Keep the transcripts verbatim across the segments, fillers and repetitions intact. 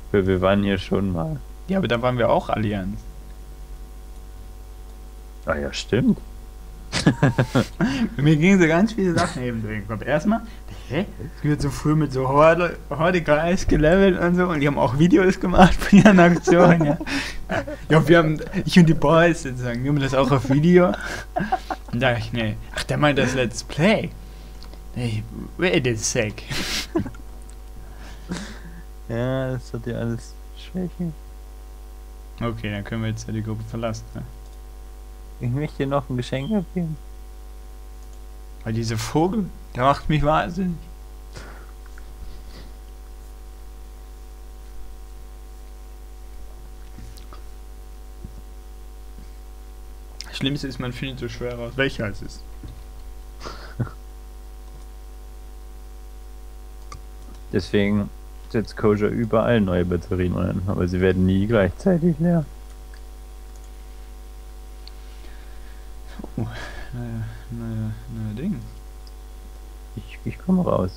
Wir, wir waren hier schon mal. Ja, aber da waren wir auch Allianz. Ah ja, stimmt. Mir gingen so ganz viele Sachen eben durch den Kopf. Erstmal, hä? Es wird so früh mit so Horde, Horde-Guys gelevelt und so und die haben auch Videos gemacht von ihren Aktionen, ja. Ja, wir haben, ich und die Boys sozusagen, wir haben das auch auf Video. Und da dachte ich, nee, ach, der meint das Let's Play. Nee, wait a sec. Ja, das hat ja alles Schwächen. Okay, dann können wir jetzt ja die Gruppe verlassen, ne? Ich möchte dir noch ein Geschenk abgeben. Weil dieser Vogel, der macht mich wahnsinnig. Das Schlimmste ist, man findet so schwer raus, welcher es ist. Deswegen setzt Koscher überall neue Batterien ein, aber sie werden nie gleichzeitig leer. Oh, naja, naja, naja, Ding. Ich, ich komme raus.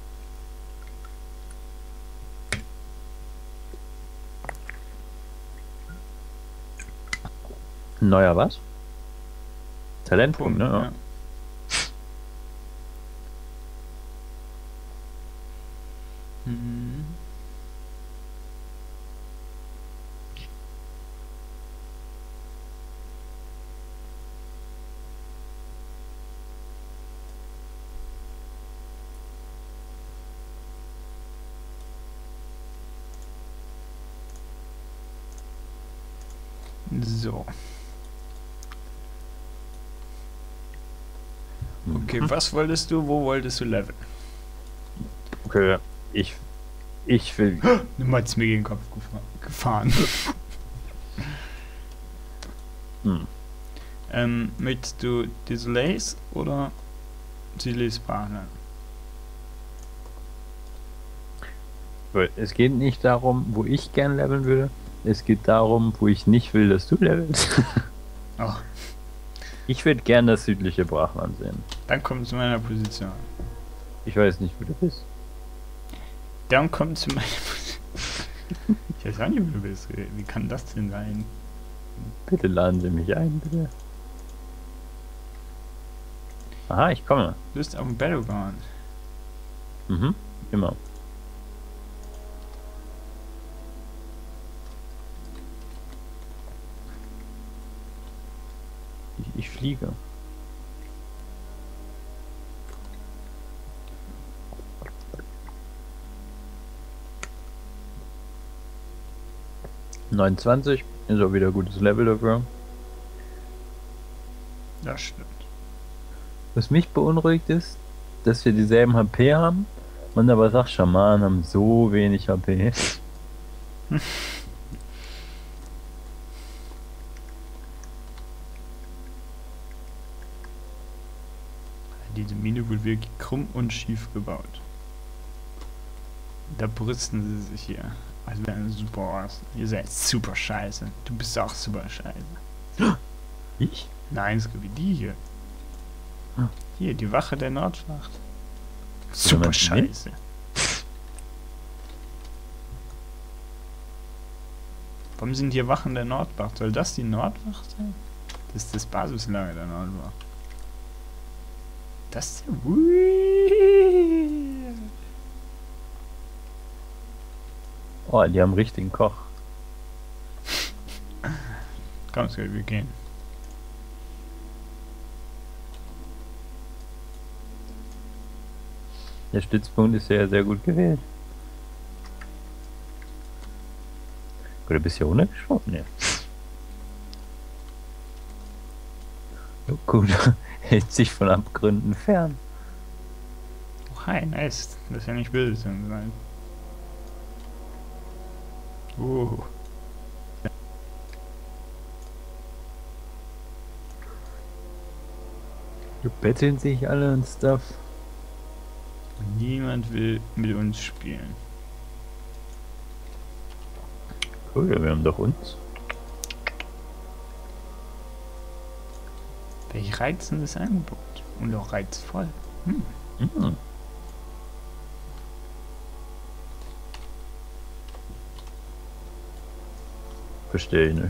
Neuer was? Talentpunkt, ne? Ja. Mhm. So. Okay, was wolltest du, wo wolltest du leveln? Okay, ich, ich will. Du hast mir gegen den Kopf gefahren. Hm. ähm, möchtest du Displays oder Silis Partner? Es geht nicht darum, wo ich gern leveln würde. Es geht darum, wo ich nicht will, dass du levelst. Oh. Ich würde gern das südliche Brachland sehen. Dann kommt zu meiner Position. Ich weiß nicht, wo du bist. Dann kommt zu meiner Position. Ich weiß auch nicht, wo du bist. Wie kann das denn sein? Bitte laden Sie mich ein, bitte. Aha, ich komme. Du bist auf dem Battleground. Mhm, immer. Ich, ich fliege. neunundzwanzig ist auch wieder gutes Level dafür. Das stimmt. Was mich beunruhigt ist, dass wir dieselben H P haben und aber sagt, Schamanen haben so wenig H P. Diese Mine wird wirklich krumm und schief gebaut. Da brüsten sie sich hier. Also wären super aus. Ihr seid super scheiße. Du bist auch super scheiße. Ich? Nein, so wie die hier. Hm. Hier, die Wache der Nordwacht. Super meinst du mich? scheiße. Warum sind hier Wachen der Nordwacht? Soll das die Nordwacht sein? Das ist das Basislager der Nordwacht. Das ist ja weird. Oh, die haben richtigen Koch. Komm, Skate, wir gehen. Der Stützpunkt ist ja sehr gut gewählt. Oder bist du ja runtergeschoben? Ja. Oh, gut, hält sich von Abgründen fern. Oh, hi, nice. Das ist ja nicht böse. Sondern oh. Du betteln sich alle und Stuff. Niemand will mit uns spielen. Cool, wir haben doch uns. Welch reizendes Angebot. Und auch reizvoll. Hm. Mhm. Verstehe ich nicht.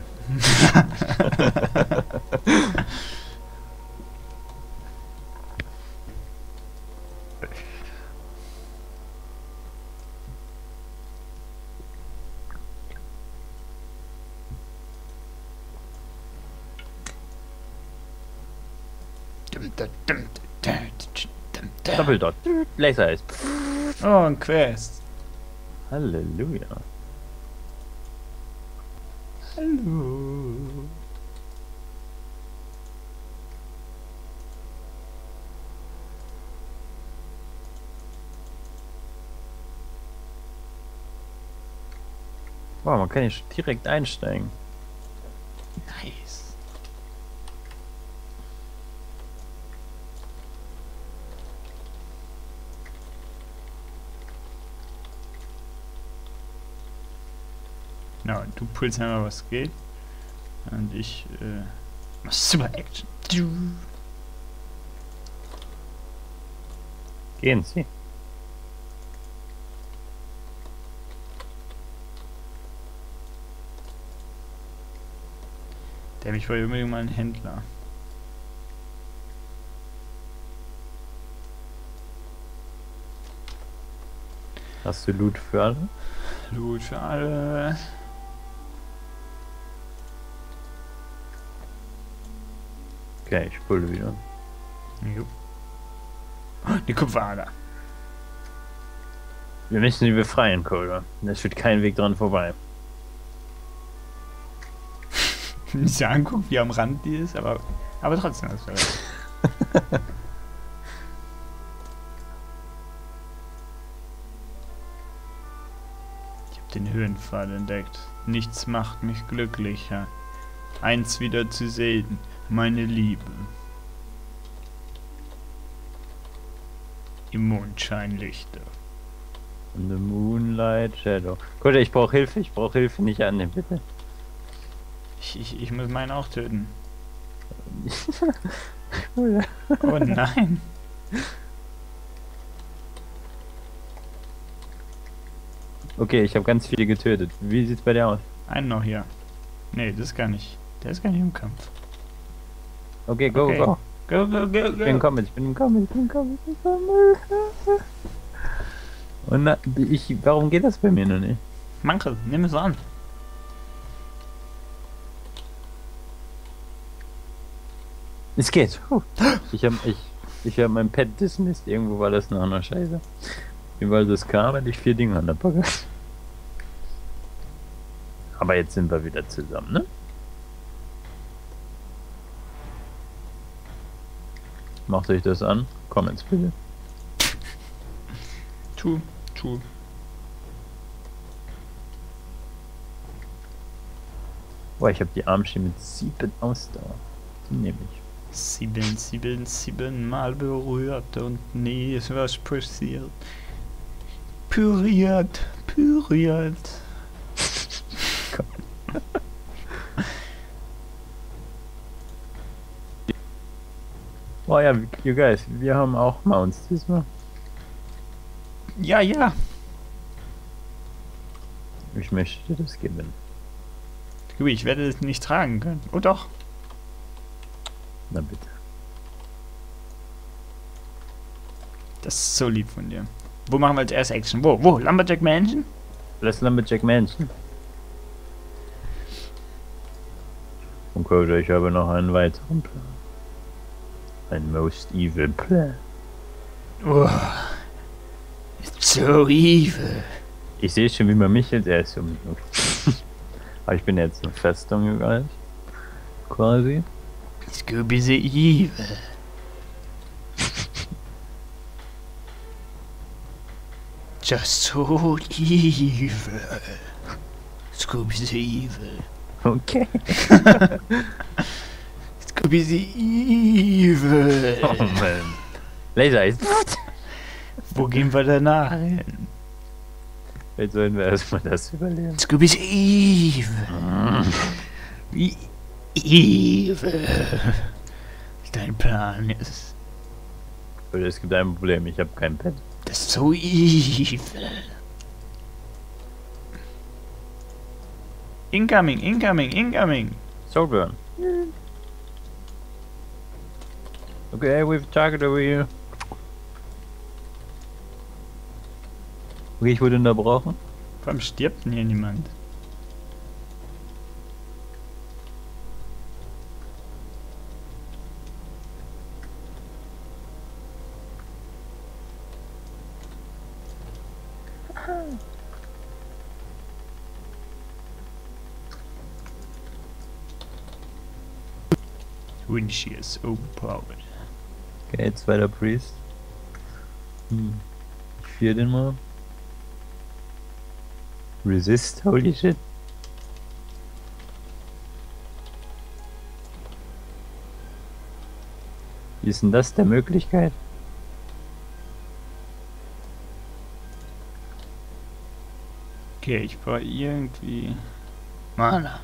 Doppeldot. Laser ist. Oh, ein Quest. Halleluja. Hallo. Wow, man kann hier schon direkt einsteigen. Nice. Na, du pulst einmal, was geht. Und ich, äh, mach super Action. Gehen Sie. Der mich war unbedingt mal ein Händler. Hast du Loot für alle? Loot für alle. Okay, ich pulle wieder. Jo. Die Kupferader. Wir müssen sie befreien, Coda. Es führt kein Weg dran vorbei. Wenn ich sie angucke, wie am Rand die ist, aber, aber trotzdem ist es Ich habe den Höhenpfad entdeckt. Nichts macht mich glücklicher. Eins wieder zu sehen, meine Liebe. Im Mondscheinlichter. In the Moonlight Shadow. Coda, ich brauche Hilfe. Ich brauche Hilfe. Nicht annehmen, bitte. Ich, ich, ich muss meinen auch töten. Coda. Oh nein. Okay, ich habe ganz viele getötet. Wie sieht's bei dir aus? Einen noch hier. Nee, das ist gar nicht. Der ist gar nicht im Kampf. Okay, go, Okay. go. Go, go, go, Ich bin go. Comet, ich bin Comet, ich bin Comet, ich bin Comet. Und na, ich, warum geht das bei mir noch nicht? Manche, nimm es an. Es geht. Huh. Ich hab, ich, ich hab mein Pet dismissed. Irgendwo war das noch eine Scheiße. Überall das kam, hatte ich vier Dinge an der Backe. Aber jetzt sind wir wieder zusammen, ne? Macht euch das an? Comments bitte. Tu, tu. Boah, ich habe die Armschiene mit sieben Ausdauer. Die nehme ich. Sieben, sieben, sieben Mal berührt und nie ist was passiert. Püriert, püriert. Oh ja, you guys, wir haben auch Mounts diesmal. Ja, ja. Ich möchte das gewinnen. Ui, ich werde es nicht tragen können. Oh doch. Na bitte. Das ist so lieb von dir. Wo machen wir als erste Action? Wo? Wo? Lumberjack Mansion? Lass Lumberjack Mansion. Und Coda, ich habe noch einen weiteren Plan. Ein most evil plan. Oh. It's so evil. Ich sehe schon, wie man mich jetzt erst um. Aber ich bin jetzt in Festung gegangen. Quasi. Scooby the evil. Just so evil. Scooby the evil. Okay. Scooby the evil. Oh man. Laser ist. Wo gehen wir danach hin? Jetzt sollen wir erstmal das überleben. Scooby the evil. Wie evil. Dein Plan ist. Oder es gibt ein Problem, ich habe kein Pet. Das ist so evil. Incoming, incoming, incoming. Soulburn. Okay, we've target over here. Okay, ich wurde unterbrochen. Warum stirbt denn hier niemand? Windshield is overpowered. Okay, zweiter Priest. Hm. Ich führe den mal. Resist, holy shit. Wie ist denn das der Möglichkeit? Okay, ich brauche irgendwie Mana.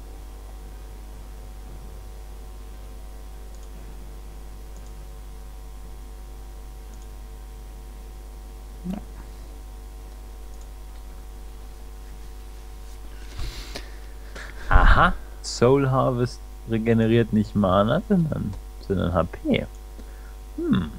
Aha, Soul Harvest regeneriert nicht Mana, sondern, sondern H P. Hm.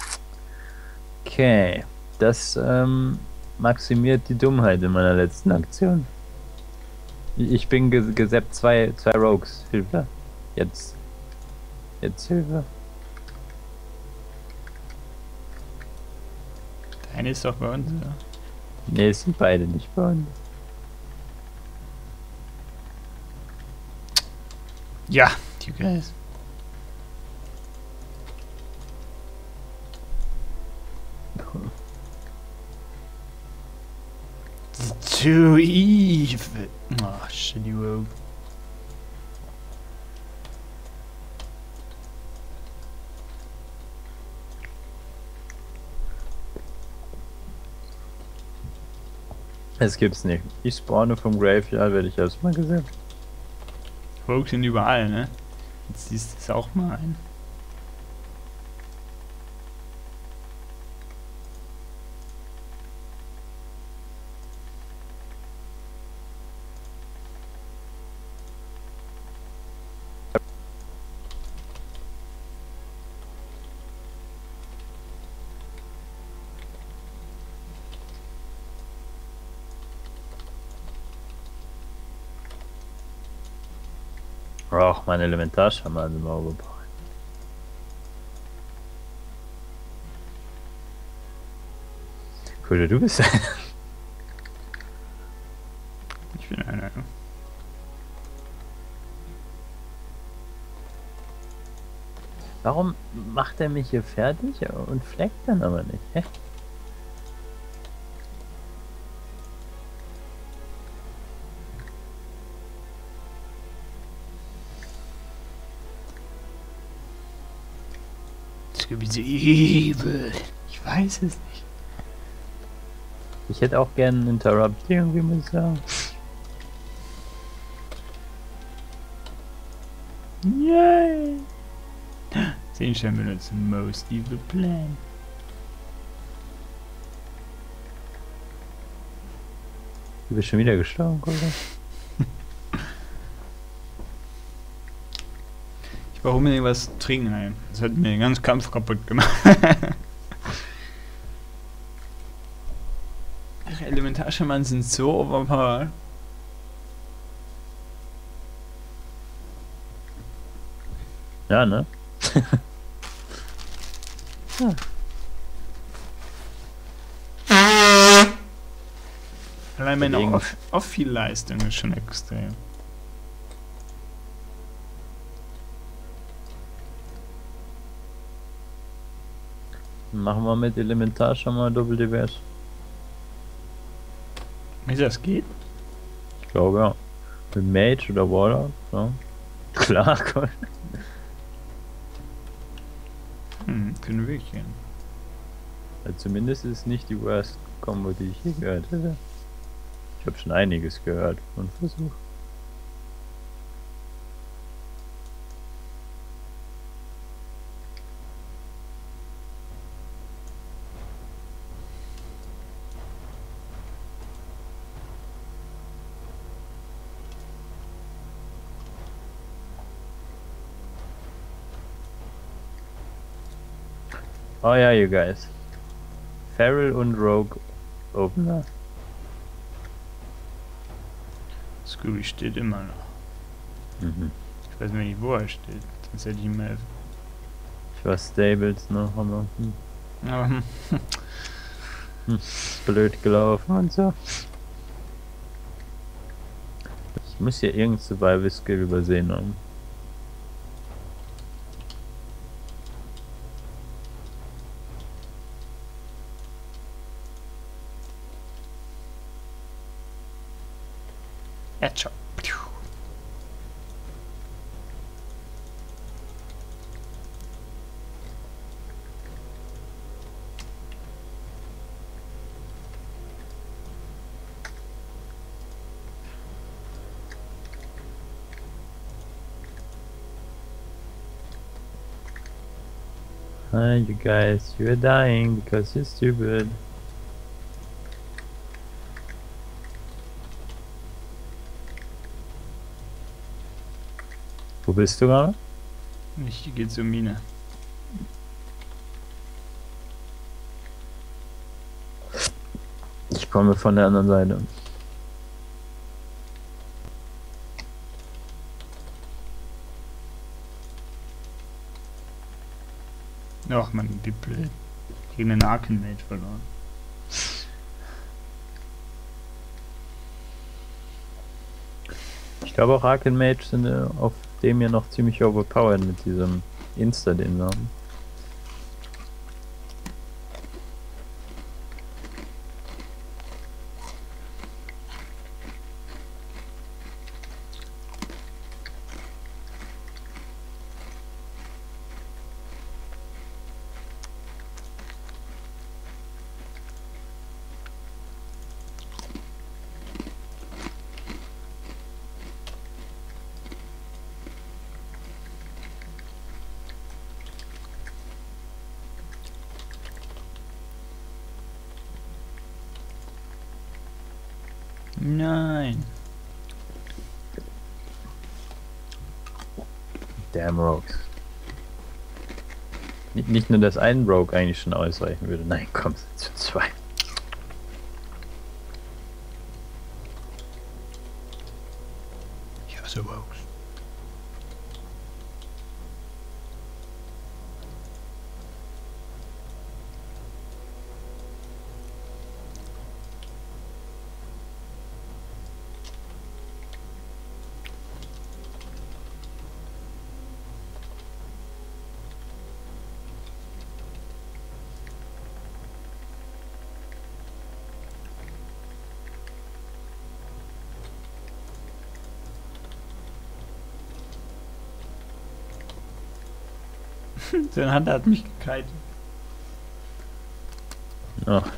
Okay, das ähm, maximiert die Dummheit in meiner letzten Aktion. Ich ich bin ges gesappt, zwei, zwei Rogues. Hilfe. Jetzt. Jetzt Hilfe. Deine ist doch bei uns, oder? Ne, es sind beide nicht bei uns. Ja, you guys. Too evil. Oh, shitty rogue. Es gibt's nicht. Ich spawne vom Graveyard, werde ich erstmal gesappt. Rogues sind überall, ne? Jetzt siehst du es auch mal ein. Ach, mein Elementarschammer sind wir überbracht. Cool, du bist einer. Ich bin einer. Warum macht er mich hier fertig und fleckt dann aber nicht? Hä? Das gibt so evil. Ich weiß es nicht. Ich hätte auch gerne einen Interrupt irgendwie, muss ich sagen. Yay! Sehenstein benutzt most evil plan. Du bist schon wieder gestorben, oder? Ich brauche unbedingt was trinken, ey. Das hat mir den ganzen Kampf kaputt gemacht. Ach, Elementarschamanen sind so overpowered. Ja, ne? Ja. Allein meine Dagegen- Off- Off-Leistung ist schon extrem. Machen wir mit Elementar schon mal Doppel-D B S. Wie das geht? Ich glaube ja. Mit Mage oder Warlock, so. Klar, cool. Hm, können wir gehen. Ja, zumindest ist es nicht die Worst Combo, die ich je gehört hätte. Ich habe schon einiges gehört und versucht. Oh ja, you guys. Feral und Rogue Opener. Scooby steht immer noch. Mhm. Ich weiß nicht, wo er steht. Sonst hätte ich ihm helfen. Ich war Stables noch, aber hm, Aber hm, hm, ist blöd gelaufen und so. Ich muss hier irgendein Survival Skill übersehen haben. Headshot. Hi, you guys, you're dying because you're stupid. Wo bist du gerade? Ich gehe zur Mine. Ich komme von der anderen Seite. Ach man, wie blöd. Gegen den Arkenmage verloren. Ich glaube auch Arcane Mage sind äh, auf dem hier noch ziemlich overpowered mit diesem Insta, den wir haben. Nein. Damn Rogues. Nicht, nicht nur, dass ein Rogue eigentlich schon ausreichen würde. Nein, komm, zu zwei. Ich hasse Rogues. Sein Hand hat mich gekitet. Ach,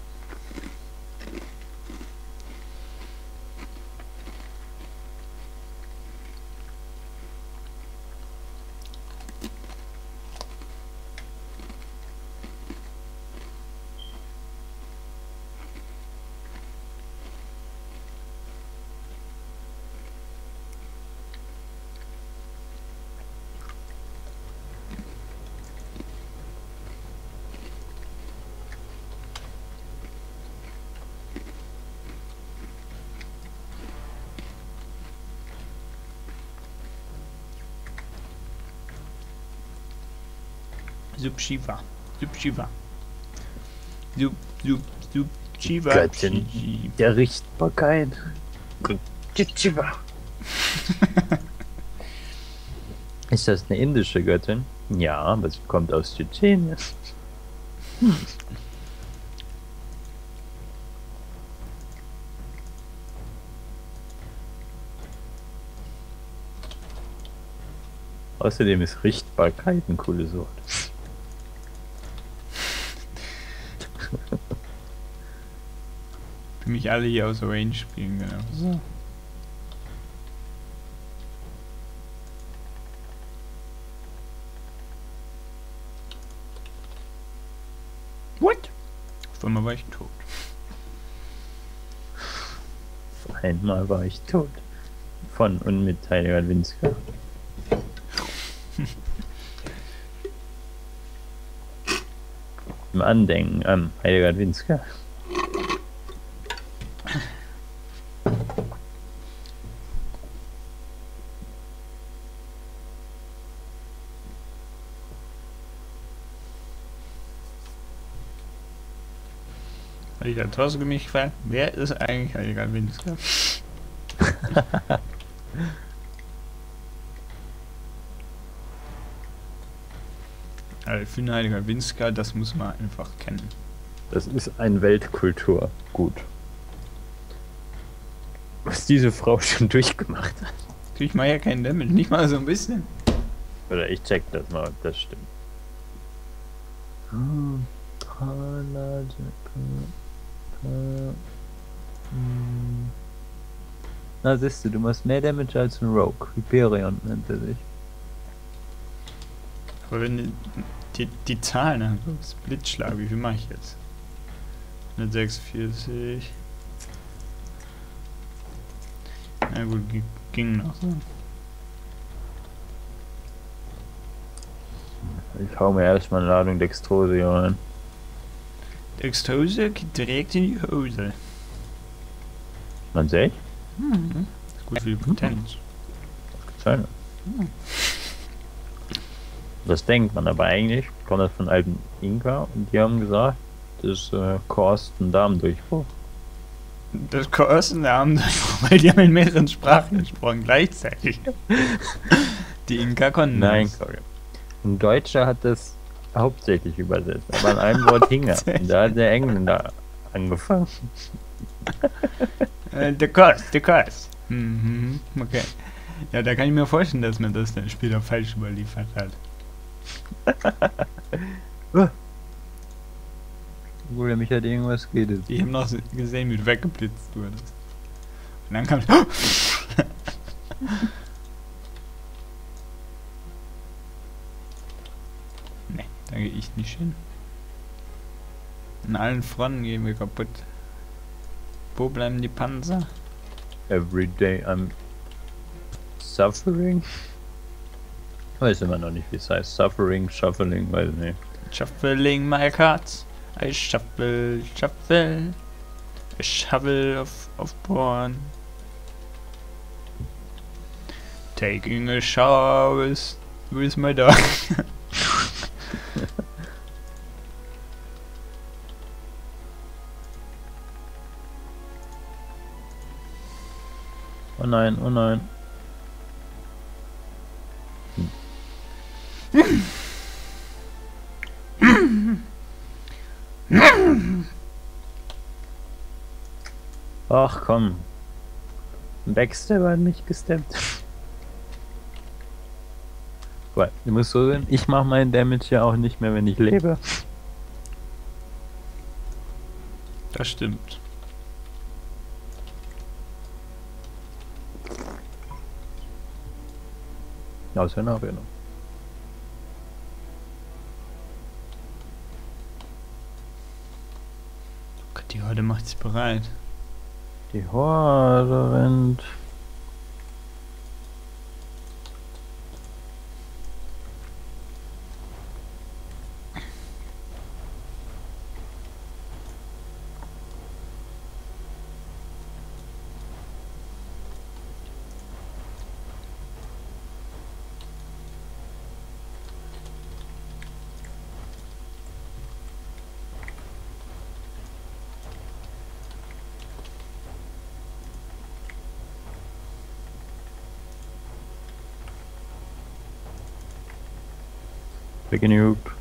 Subshiva. Subshiva. Sub, sub, Subshiva. Göttin der Richtbarkeit. Ist das eine indische Göttin? Ja, aber sie kommt aus Tschetschenien. Hm. Außerdem ist Richtbarkeit ein cooles Wort. Für mich alle hier aus Range spielen, genau. So. What? Auf einmal war ich tot. Auf einmal war ich tot. Von und mit Heiliger Winsker. zum Andenken an Hildegard Winska. Ich hat Thorsten mich gefragt, wer ist eigentlich Hildegard Winska? Also ich finde Hildegard Winska, das muss man einfach kennen. Das ist ein Weltkultur. Gut. Was diese Frau schon durchgemacht hat. Ich mache ja keinen Damage, nicht mal so ein bisschen. Oder ich check das mal, ob das stimmt. Hm. Na siehst du, du machst mehr Damage als ein Rogue. Hyperion nennt er sich. Aber wenn die, die, die Zahlen haben, Blitzschlag, wie viel mache ich jetzt? hundertsechsundvierzig. Na gut, ging noch so. Ich hau mir erstmal eine Ladung Dextrose rein. Dextrose geht direkt in die Hose. Man sieht? Mhm. Ist gut für die Potenz. Schön. Mhm. Das denkt man aber eigentlich, kommt das von alten Inka und die haben gesagt, das äh, kostet einen Darmdurchbruch. Das kostet einen Darmdurchbruch, weil die haben in mehreren Sprachen gesprochen gleichzeitig. Die Inka konnten Nein, das. sorry. Ein Deutscher hat das hauptsächlich übersetzt, aber an einem Wort hing er. Und da hat der Engländer angefangen. Äh, der Kost, der Kost. Mhm, okay. Ja, da kann ich mir vorstellen, dass man das dann später falsch überliefert hat. Obwohl, mich hat irgendwas redet. Die haben noch gesehen, wie du weggeblitzt wurdest. Und dann kam... Ne, da gehe ich nicht hin. An allen Fronten gehen wir kaputt. Wo bleiben die Panzer? Every day I'm suffering. Ich weiß immer noch nicht, wie es heißt. Suffering, shuffling, weiß nicht. Shuffling my cards. I shuffle, shuffle. I shovel of, of porn. Taking a shower with, with my dog. Oh nein, oh nein. Ach komm. Backstabber hat mich gesteppt. Weil, du musst so sehen, ich mache meinen Damage ja auch nicht mehr, wenn ich lebe. Das stimmt. Außer Nachwendung. Gott, die Horde macht sich bereit. Die Horde rennt. Picking you up.